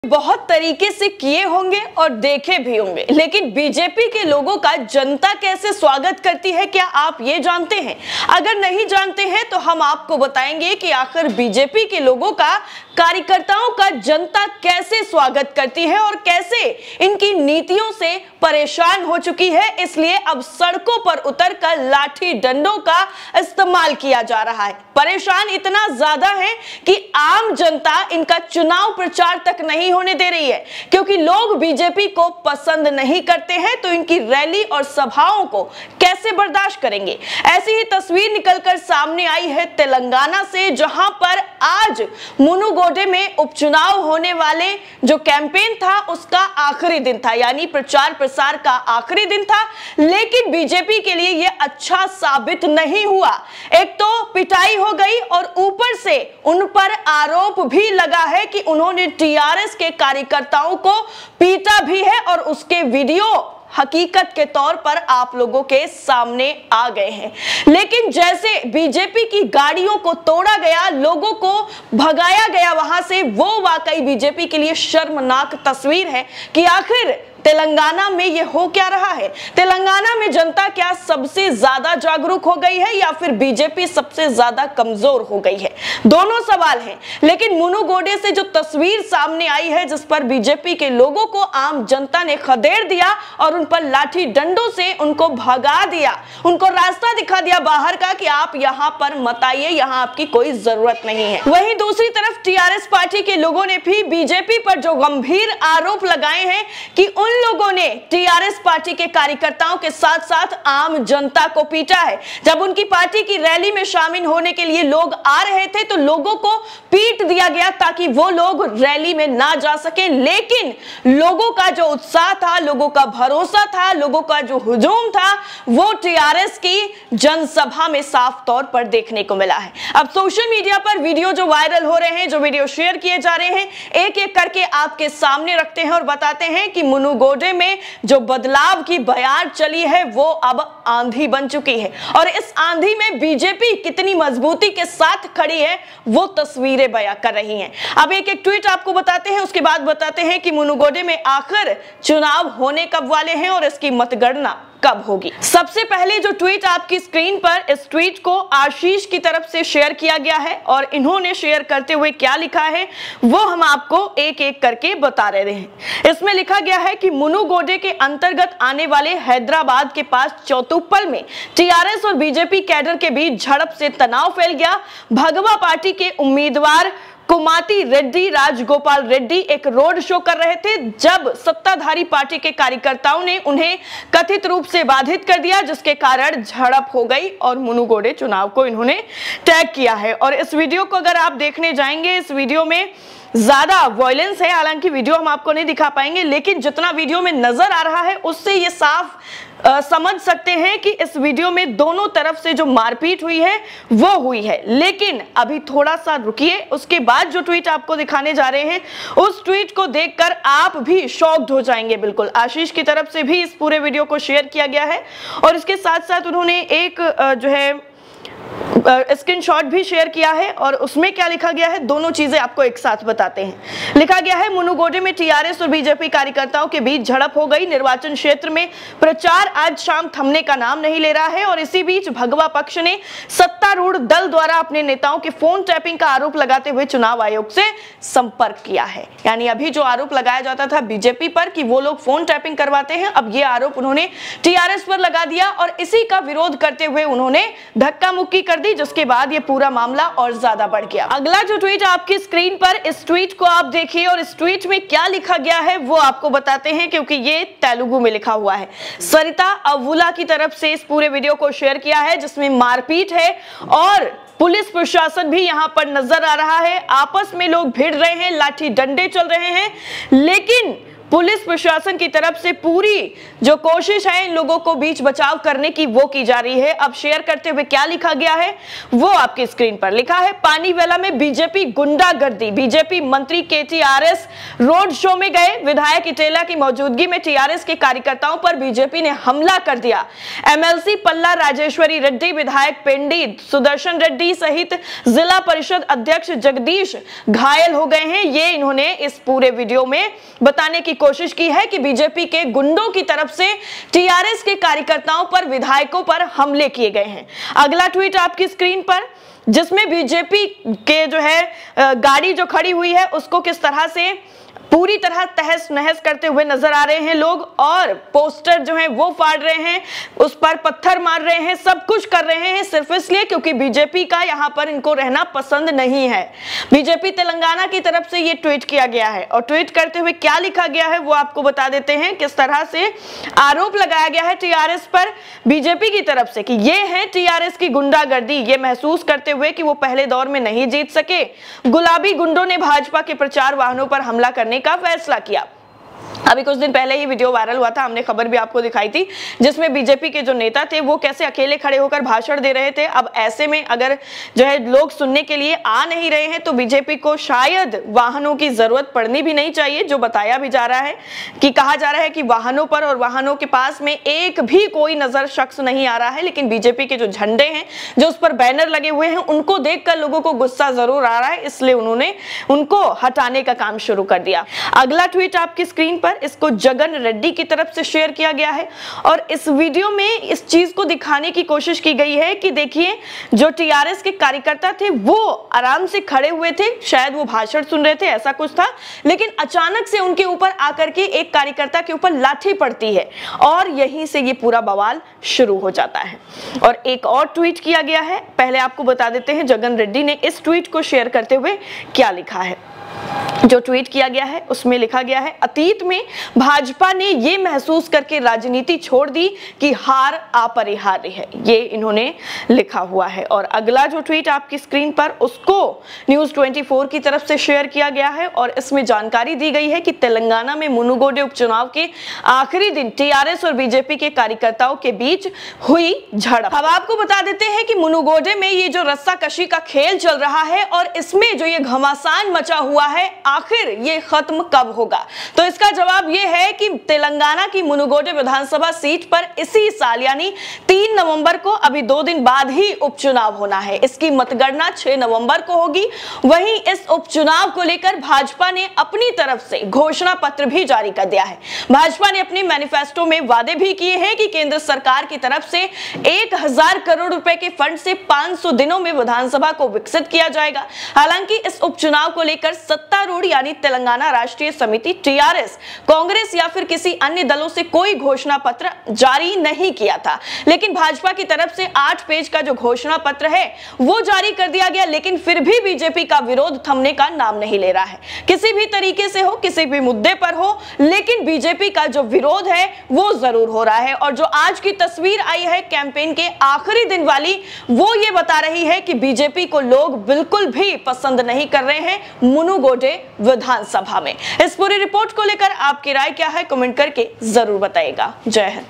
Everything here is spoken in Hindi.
बहुत तरीके से किए होंगे और देखे भी होंगे, लेकिन बीजेपी के लोगों का जनता कैसे स्वागत करती है, क्या आप ये जानते हैं? अगर नहीं जानते हैं तो हम आपको बताएंगे कि आखिर बीजेपी के लोगों का, कार्यकर्ताओं का जनता कैसे स्वागत करती है और कैसे इनकी नीतियों से परेशान हो चुकी है। इसलिए अब सड़कों पर उतरकर लाठी डंडों का इस्तेमाल किया जा रहा है। परेशान इतना ज्यादा है कि आम जनता इनका चुनाव प्रचार तक नहीं होने दे रही है, क्योंकि लोग बीजेपी को पसंद नहीं करते हैं तो इनकी रैली और सभाओं को कैसे बर्दाश्त करेंगे। ऐसी ही तस्वीर निकलकर सामने आई है तेलंगाना से, जहां पर आज मुनुगोडे में उपचुनाव होने वाले जो कैंपेन था उसका आखिरी दिन था, यानी प्रचार प्रसार का आखिरी दिन था। लेकिन बीजेपी के लिए यह अच्छा साबित नहीं हुआ। एक तो पिटाई हो गई और ऊपर से उन पर आरोप भी लगा है कि उन्होंने टीआरएस के कार्यकर्ताओं को पीटा भी है और उसके वीडियो हकीकत के तौर पर आप लोगों के सामने आ गए हैं। लेकिन जैसे बीजेपी की गाड़ियों को तोड़ा गया, लोगों को भगाया गया वहां से, वो वाकई बीजेपी के लिए शर्मनाक तस्वीर है कि आखिर तेलंगाना में ये हो क्या रहा है। तेलंगाना में जनता क्या सबसे ज्यादा जागरूक हो गई है या फिर बीजेपी सबसे ज्यादा कमजोर हो गई है? दोनों सवाल हैं। लेकिन मुनुगोडे से जो तस्वीर सामने आई है, जिस पर बीजेपी के लोगों को आम जनता ने खदेड़ दिया और उन पर लाठी डंडों से उनको भगा दिया, उनको रास्ता दिखा दिया बाहर का कि आप यहां पर मत आइए, यहां आपकी कोई जरूरत नहीं है। वहीं दूसरी तरफ टीआरएस पार्टी के लोगों ने भी बीजेपी पर जो गंभीर आरोप लगाए हैं कि उन लोगों ने टीआरएस पार्टी के कार्यकर्ताओं के साथ साथ आम जनता को पीटा है। जब उनकी पार्टी की रैली में शामिल होने के लिए लोग आ रहे थे तो लोगों को पीट दिया गया ताकि वो लोग रैली में ना जा सके। लेकिन लोगों का जो उत्साह था, लोगों का भरोसा था, लोगों का जो हुजूम था, वो टीआरएस की जनसभा में साफ तौर पर देखने को मिला है। अब सोशल मीडिया पर वीडियो जो वायरल हो रहे हैं, जो वीडियो शेयर किए जा रहे हैं, एक एक करके आपके सामने रखते हैं और बताते हैं कि मुनुगोडे में जो बदलाव की बयार चली है वो अब आंधी बन चुकी है और इस आंधी में बीजेपी कितनी मजबूती के साथ खड़ी है वो तस्वीरें बयां कर रही हैं। अब एक एक ट्वीट आपको बताते हैं, उसके बाद बताते हैं कि मुनुगोडे में आखिर चुनाव होने कब वाले हैं और इसकी मतगणना कब होगी। सबसे पहले जो ट्वीट आपकी स्क्रीन पर, इस ट्वीट को आशीष की तरफ से शेयर किया गया है और इन्होंने शेयर करते हुए क्या लिखा है वो हम आपको एक एक करके बता रहे हैं। इसमें लिखा गया है कि मुनुगोडे के अंतर्गत आने वाले हैदराबाद के पास चौतुप्पल में टीआरएस और बीजेपी कैडर के बीच झड़प से तनाव फैल गया। भगवा पार्टी के उम्मीदवार कुमाती रेड्डी राजगोपाल रेड्डी एक रोड शो कर रहे थे जब सत्ताधारी पार्टी के कार्यकर्ताओं ने उन्हें कथित रूप से बाधित कर दिया, जिसके कारण झड़प हो गई और मुनुगोडे चुनाव को इन्होंने टैग किया है। और इस वीडियो को अगर आप देखने जाएंगे, इस वीडियो में ज्यादा वायलेंस है, हालांकि वीडियो हम आपको नहीं दिखा पाएंगे, लेकिन जितना वीडियो में नजर आ रहा है उससे ये साफ समझ सकते हैं कि इस वीडियो में दोनों तरफ से जो मारपीट हुई है वो हुई है। लेकिन अभी थोड़ा सा रुकिए, उसके बाद जो ट्वीट आपको दिखाने जा रहे हैं उस ट्वीट को देखकर आप भी शॉक्ड हो जाएंगे। बिल्कुल आशीष की तरफ से भी इस पूरे वीडियो को शेयर किया गया है और इसके साथ साथ उन्होंने एक जो है स्क्रीनशॉट भी शेयर किया है और उसमें क्या लिखा गया है, दोनों चीजें आपको एक साथ बताते हैं। लिखा गया है मुनुगोडे में टीआरएस और बीजेपी कार्यकर्ताओं के बीच झड़प हो गई। निर्वाचन क्षेत्र में प्रचार आज शाम थमने का नाम नहीं ले रहा है और इसी बीच भगवा पक्ष ने सत्तारूढ़ दल द्वारा अपने नेताओं के फोन टैपिंग का आरोप लगाते हुए चुनाव आयोग से संपर्क किया है। यानी अभी जो आरोप लगाया जाता था बीजेपी पर कि वो लोग फोन टैपिंग करवाते हैं, अब ये आरोप उन्होंने टीआरएस पर लगा दिया और इसी का विरोध करते हुए उन्होंने धक्का मुक्की कर दी, जिसके बाद ये पूरा मामला और ज्यादा बढ़ गया। अगला जो ट्वीट आपकी स्क्रीन पर, इस ट्वीट को आप देखिए और इस ट्वीट में क्या लिखा गया है वो आपको बताते हैं, क्योंकि ये तेलुगु में लिखा हुआ है। सरिता अवुला की तरफ से इस पूरे वीडियो को शेयर किया है जिसमें मारपीट है और पुलिस प्रशासन भी यहां पर नजर आ रहा है। आपस में लोग भिड़ रहे हैं, लाठी डंडे चल रहे हैं, लेकिन पुलिस प्रशासन की तरफ से पूरी जो कोशिश है इन लोगों को बीच बचाव करने की वो की जा रही है। अब शेयर करते हुए क्या लिखा गया है वो आपकी स्क्रीन पर लिखा है। पानीवाला में बीजेपी गुंडागर्दी, बीजेपी मंत्री के टीआरएस रोड शो में गए, विधायक इटेला की मौजूदगी में टीआरएस के कार्यकर्ताओं पर बीजेपी ने हमला कर दिया। एमएलसी पल्ला राजेश्वरी रेड्डी, विधायक पेंडी सुदर्शन रेड्डी सहित जिला परिषद अध्यक्ष जगदीश घायल हो गए हैं। ये इन्होंने इस पूरे वीडियो में बताने की कोशिश की है कि बीजेपी के गुंडों की तरफ से टीआरएस के कार्यकर्ताओं पर, विधायकों पर हमले किए गए हैं। अगला ट्वीट आपकी स्क्रीन पर, जिसमें बीजेपी के जो है गाड़ी जो खड़ी हुई है उसको किस तरह से पूरी तरह तहस नहस करते हुए नजर आ रहे हैं लोग, और पोस्टर जो है वो फाड़ रहे हैं, उस पर पत्थर मार रहे हैं, सब कुछ कर रहे हैं सिर्फ इसलिए क्योंकि बीजेपी का यहां पर इनको रहना पसंद नहीं है। बीजेपी तेलंगाना की तरफ से ये ट्वीट किया गया है और ट्वीट करते हुए क्या लिखा गया है वो आपको बता देते हैं। किस तरह से आरोप लगाया गया है टीआरएस पर बीजेपी की तरफ से कि ये है टीआरएस की गुंडागर्दी, ये महसूस करते हुए कि वो पहले दौर में नहीं जीत सके, गुलाबी गुंडों ने भाजपा के प्रचार वाहनों पर हमला करने का फैसला किया। अभी कुछ दिन पहले ही वीडियो वायरल हुआ था, हमने खबर भी आपको दिखाई थी, जिसमें बीजेपी के जो नेता थे वो कैसे अकेले खड़े होकर भाषण दे रहे थे। अब ऐसे में अगर जो है लोग सुनने के लिए आ नहीं रहे हैं तो बीजेपी को शायद वाहनों की जरूरत पड़नी भी नहीं चाहिए, जो बताया भी जा रहा है कि कहा जा रहा है कि वाहनों पर और वाहनों के पास में एक भी कोई नजर शख्स नहीं आ रहा है, लेकिन बीजेपी के जो झंडे हैं, जो उस पर बैनर लगे हुए हैं, उनको देखकर लोगों को गुस्सा जरूर आ रहा है, इसलिए उन्होंने उनको हटाने का काम शुरू कर दिया। अगला ट्वीट आपकी स्क्रीन पर, इसको जगन रेड्डी की तरफ से शेयर किया गया है और इस वीडियो में इस चीज को दिखाने की कोशिश की गई है कि देखिए जो टीआरएस के कार्यकर्ता थे वो आराम से खड़े हुए थे, शायद वो भाषण सुन रहे थे, ऐसा कुछ था, लेकिन अचानक से उनके ऊपर आकर के एक कार्यकर्ता के ऊपर लाठी पड़ती है और यहीं से ये पूरा बवाल शुरू हो जाता है। और एक और ट्वीट किया गया है, पहले आपको बता देते हैं जगन रेड्डी ने इस ट्वीट को शेयर करते हुए क्या लिखा है। जो ट्वीट किया गया है उसमें लिखा गया है, अतीत में भाजपा ने ये महसूस करके राजनीति छोड़ दी कि हार अपरिहार्य है, ये इन्होंने लिखा हुआ है। और अगला जो ट्वीट आपकी स्क्रीन पर उसको न्यूज 24 की तरफ से शेयर किया गया है और इसमें जानकारी दी गई है कि तेलंगाना में मुनुगोडे उपचुनाव के आखिरी दिन टीआरएस और बीजेपी के कार्यकर्ताओं के बीच हुई झड़प। अब आपको बता देते हैं कि मुनुगोडे में ये जो रस्साकशी का खेल चल रहा है और इसमें जो ये घमासान मचा हुआ है, आखिर ये खत्म कब होगा? तो इसका जवाब ये है कि तेलंगाना की मुनुगोडे विधानसभा सीट पर इसी साल यानी 3 नवंबर को, अभी 2 दिन बाद ही उपचुनाव होना है। इसकी मतगणना 6 नवंबर को होगी। वहीं इस उपचुनाव को लेकर भाजपा ने अपनी तरफ से घोषणा पत्र भी जारी कर दिया है। भाजपा ने अपने मैनिफेस्टो में वादे भी किए हैं कि केंद्र सरकार की तरफ से 1000 करोड़ रुपए के फंड से 500 दिनों में विधानसभा को विकसित किया जाएगा। हालांकि इस उपचुनाव को लेकर सत्तारूढ़ यानी तेलंगाना राष्ट्रीय समिति टीआरएस, कांग्रेस या फिर किसी अन्य दलों से कोई घोषणा पत्र जारी नहीं किया था, लेकिन भाजपा की तरफ से 8 पेज का जो घोषणा पत्र है वो जारी कर दिया गया। लेकिन फिर भी बीजेपी का विरोध थमने का नाम नहीं ले रहा है, किसी भी तरीके से हो, किसी भी मुद्दे पर हो, लेकिन बीजेपी का जो विरोध है वो जरूर हो रहा है। और जो आज की तस्वीर आई है कैंपेन के आखिरी दिन वाली, वो ये बता रही है कि बीजेपी को लोग बिल्कुल भी पसंद नहीं कर रहे हैं मुनुगोडे विधानसभा में। इस पूरी रिपोर्ट को लेकर आपकी राय क्या है, कमेंट करके जरूर बताइएगा। जय हिंद।